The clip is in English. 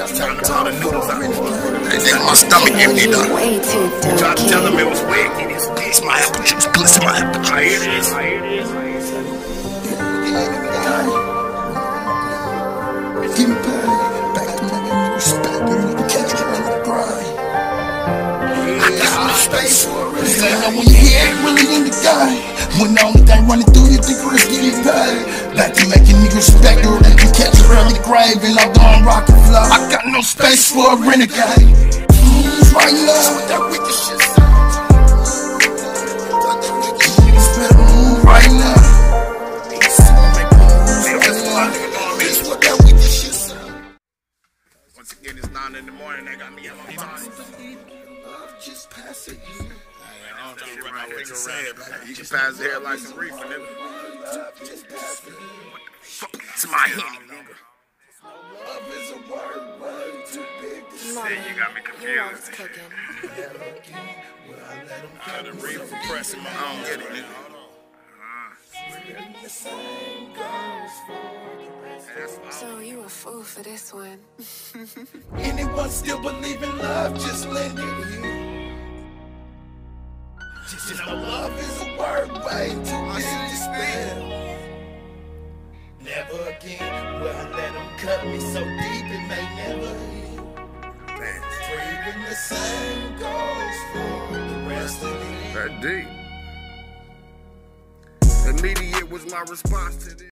Time to all the noodles out. And then my stomach emptied up. Tried to tell him it was wet. It's my apple juice. Listen, my apple juice. Here it is. Give me back to my respect. Catch her on the grind. I got no space for it. This ain't no when your head really in the game. When the only thing running through your thick is getting paid. Back to making niggas respect her. They can catch her early grave. And I'm doing rock and fly. I got no space for a renegade. Right now, with that wicked shit sound. Niggas better move right now. This what that wicked shit sound. Once again, it's 9 in the morning. They got me on my mind. Just pass it. I don't know what you said, man. You can pass it here like some reefer, nigga. It's my hand, nigga. Love is a word too big to say. You got me confused. The reefer pressing my own. Get it, nigga. So you a fool for this one. Anyone still believe in love, just let it in. Just know love is a word way too big to spell. Never again will I let them cut me so deep it may never heal. Even the same goes for the rest of me. That deep. Immediate was my response to this.